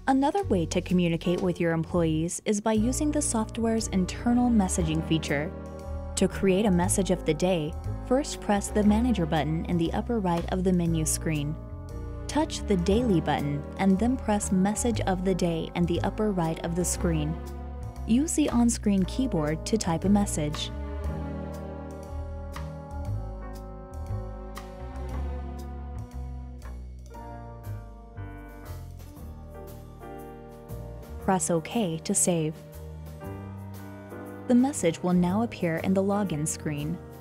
Another way to communicate with your employees is by using the software's internal messaging feature. To create a message of the day, first press the Manager button in the upper right of the menu screen. Touch the Daily button and then press Message of the Day in the upper right of the screen. Use the on-screen keyboard to type a message. Press OK to save. The message will now appear in the login screen.